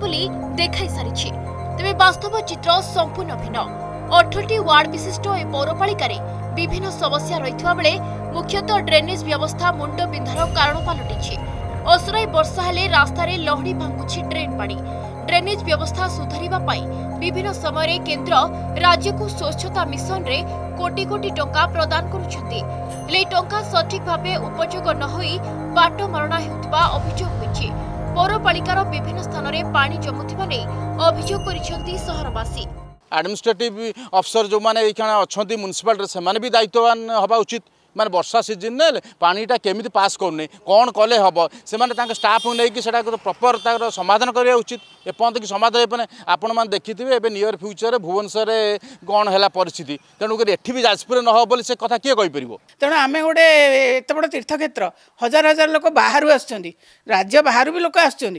बोली देखाई सारी तेज वास्तव चित्र संपूर्ण भिन्न 18टी वार्ड विशिष्ट ए पौरपालिका विभिन्न समस्या रही बेले मुख्यतः ड्रेनेज व्यवस्था मुंड बिंधार कारण पलटि असराई वर्षा हेले रास्तार लहड़ी भांगुछि ड्रेन पानी ड्रेनेज व्यवस्था सुधारिबा विभिन्न समय केन्द्र राज्य को स्वच्छता मिशन रे कोटी कोटी टंका प्रदान करुछंती हेले टंका सठिक भावे उपयोग न होई बाट मरणा हेउतबा अभियोग होइछि। पौरपालिकार विभिन्न स्थान में पानी जमुथिबा नै अभियोग करिसेंती सहरवासी। एडमिनिस्ट्रेटिव अफसर जो मैंने अच्छा म्युनिसिपालिटी से भी दायित्ववान हवा उचित माने वर्षा सीजन ने पानीटा केमी पास करने कौन कले हम से स्टाफ नहीं प्रॉपर तार समाधान करवा उचित एपर्त कि समाधान हो आपण मैंने देखिथे नियर फ्यूचर भुवनेश्वर कौन है परिस्थिति तेणुक एटी भी जाजपुर न हो बोली से कथा किए कहीपर तेणु आम गोटे एत बड़ तीर्थक्षेत्र हजार हजार लोक बाहर राज्य बाहर भी लोक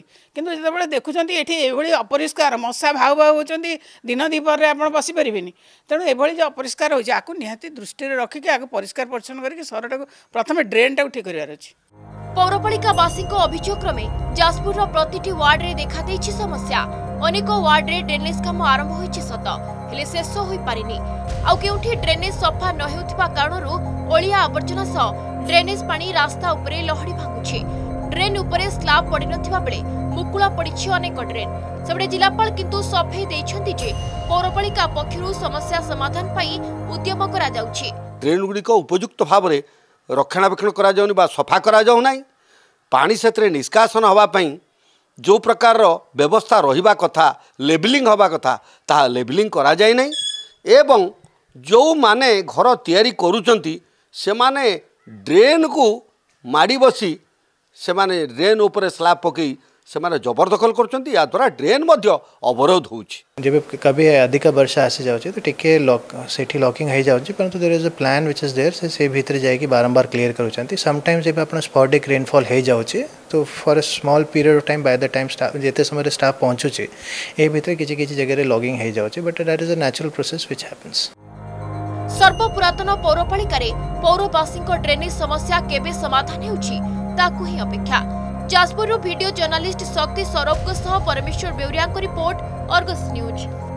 आसुँच देखुं ये अपरिष्कार मशा भाव भाव होती दिन दीपर आप बसीपारे तेणु ये अपरिष्कार हो निहाती दृष्टि रखिक आगे परिष्कार परिच्छन्न करके सहर प्रथम ड्रेन टाक ठीक कर पौरपालिकावासी अभियोग क्रमे जाजपुर प्रतिटी वार्ड रे देखा देछि समस्या अनेक वार्ड रे ड्रेनेज काम आरंभ होइछि सत हेले शेष होई पारिनी आउ केउठी ड्रेनेज सफा न हेउथिबा कारणरू ओलिया आवर्जना सह ड्रेनेज पानी रास्ता उपरे लहड़ी भांगुछि ड्रेन उपरे स्लैब पड़ी नथिबा बेले मुकुला पड़िछि अनेक ड्रेन सबडे जिलापाल किंतु सफेई देइछन्ति जे पौरपालिका पक्षरु समस्या समाधान पई उद्यम करा जाउछि। ड्रेन गुड़िक उपयुक्त भाव में रक्षणाबेक्षण करा जाउनी बा सफा करा जाउ नाही पानी से निष्कासन होगापाई जो प्रकार व्यवस्था रहिबा कथा लेबलिंग होगा कथा ता लेबलिंग करा जाय नाही एवं जो माने घर तैयारी करूचंती से माने ड्रेन को माड़ी बसी से माने ड्रेन ऊपर स्लैब पकई से माने जबरदखल करछंती या द्वारा ड्रेन मध्य अवरोध होउछि जब कभी अधिक वर्षा आसी जाउछि तो टिके सेठी लॉकिंग हो जाउछि परंतु there is a plan which is there से भीतर जाई बारंबार क्लियर करूछंती समटाइम्स जब आपण स्पॉडिक रेनफॉल हो जाउछि तो for a small period of time by the time staff जेते समय स्टाफ पहुंचुछि ए भीतर किछि किछि जगह रे लॉगिंग हो जाउछि but that is a natural process which happens. सर्वपुरातन पौरपालिका पौरवासी ड्रेनेज समस्या केबे समाधान होउछि ताकू ही अपेक्षा। जाजपुर वीडियो जर्नलिस्ट शक्ति सौरभ परमेश्वर बेउरिया रिपोर्ट अर्गस न्यूज।